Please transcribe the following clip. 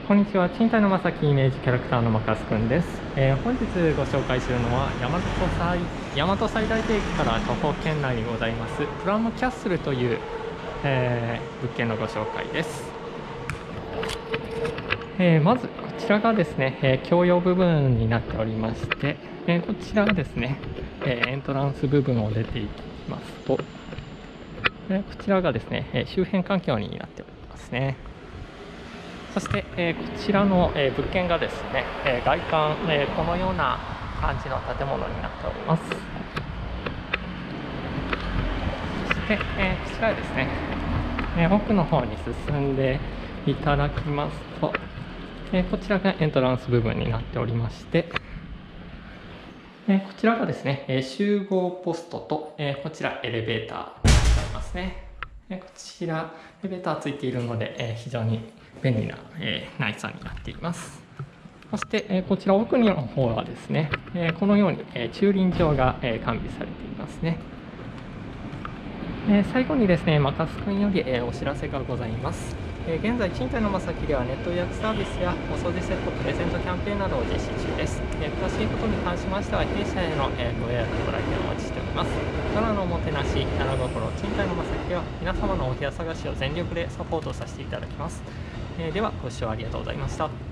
こんにちは。賃貸のまさきイメージキャラクターのマカスくんです。本日ご紹介するのは大和西大寺駅から徒歩圏内にございますプラムキャッスルという、物件のご紹介です。まずこちらがですね、共用部分になっておりまして、こちらがですね、エントランス部分を出ていきますと、こちらがですね、周辺環境になっておりますね。そして、こちらの、物件がですね、外観、このような感じの建物になっております。そして、こちらですね、奥の方に進んでいただきますと、こちらがエントランス部分になっておりまして、こちらがですね、集合ポストと、こちらエレベーターになっておりますね。こちらエレベーターついているので、非常に便利な、内装になっています。そして、こちら奥の方はですね、このように、駐輪場が、完備されていますね。最後にですね、マカスくんより、お知らせがございます。現在、賃貸のまさきではネット予約サービスやお掃除セットプレゼントキャンペーンなどを実施中です。詳しいことに関しましては、弊社への、ご予約ご来店をお待ちしております。ドラのおもてなし、七心、賃貸のまさきでは、皆様のお部屋探しを全力でサポートさせていただきます。では、ご視聴ありがとうございました。